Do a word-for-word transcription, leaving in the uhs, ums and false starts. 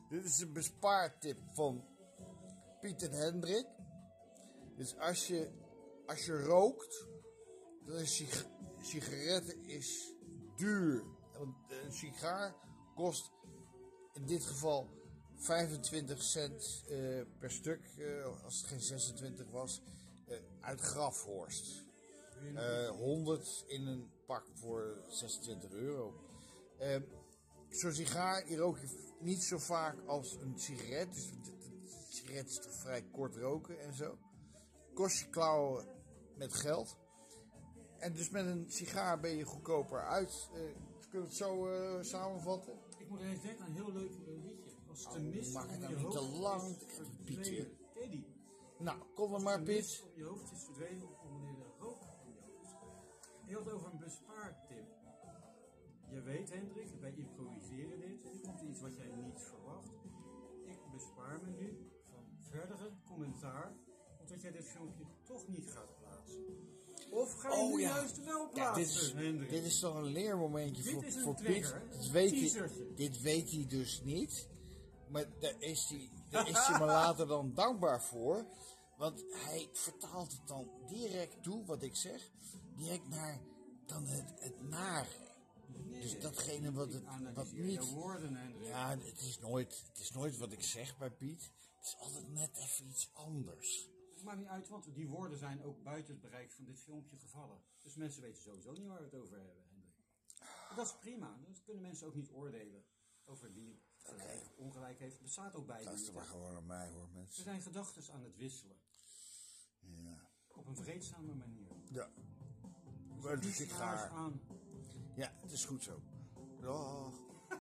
Dit is een bespaartip van Piet en Hendrik. Dus als je, als je rookt, dan is sig sigaretten is duur. Want een sigaar kost in dit geval vijfentwintig cent uh, per stuk, uh, als het geen zesentwintig was, uh, uit Grafhorst. Uh, honderd in een pak voor zesentwintig euro. Uh, Zo'n sigaar, die rook je niet zo vaak als een sigaret. Dus een sigaret is toch vrij kort roken en zo. Kost je klauwen met geld. En dus met een sigaar ben je goedkoper uit. Uh, kunnen we het zo uh, samenvatten? Ik moet eens denken aan een heel leuk uh, liedje. Als het een mist oh, op het je nou niet te hoofd lang. is verdwenen. Ken je die? Nou, kom er maar, Piet. Als op je hoofd is verdwenen wanneer de rook in je hoofd is. Je had over een bespaartip. Je weet, Hendrik, wij improviseren dit. Er komt iets wat jij niet verwacht. Ik bespaar me nu van verdere commentaar, omdat jij dit filmpje toch niet gaat plaatsen. Of ga je oh, nu ja. juist wel Ja, plaatsen, dit, is, Hendrik? dit is toch een leermomentje dit voor, is een voor trigger, Piet. Dit weet, hij, Teasertje. dit weet hij dus niet. Maar daar is hij, daar is hij me later dan dankbaar voor. Want hij vertaalt het dan direct toe, wat ik zeg, direct naar dan het, het nare. Nee, dus datgene wat, het, wat niet... Woorden, ja, het is, nooit, het is nooit wat ik zeg bij Piet. Het is altijd net even iets anders. Het maakt niet uit, want die woorden zijn ook buiten het bereik van dit filmpje gevallen. Dus mensen weten sowieso niet waar we het over hebben, Hendrik. Dat is prima. Dan kunnen mensen ook niet oordelen over wie gelijk okay. ongelijk heeft. Het bestaat ook bij. Dat is maar gewoon aan mij, hoor, mensen. Er zijn gedachten aan het wisselen. Ja. Op een vreedzame manier. Ja. Dus ik ga aan. Ja, het is goed zo. Dag.